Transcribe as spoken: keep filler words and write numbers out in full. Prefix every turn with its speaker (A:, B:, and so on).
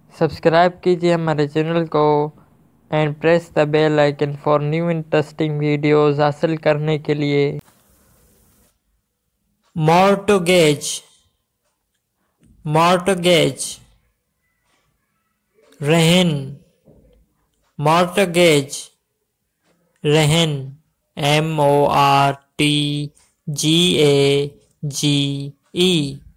A: Subscribe कीजिए हमारे channel को and press the bell icon for new interesting videos हासिल करने के लिए। मॉर्टगेज, मॉर्टगेज, रहन, मॉर्टगेज, रहन, M O R T G A G E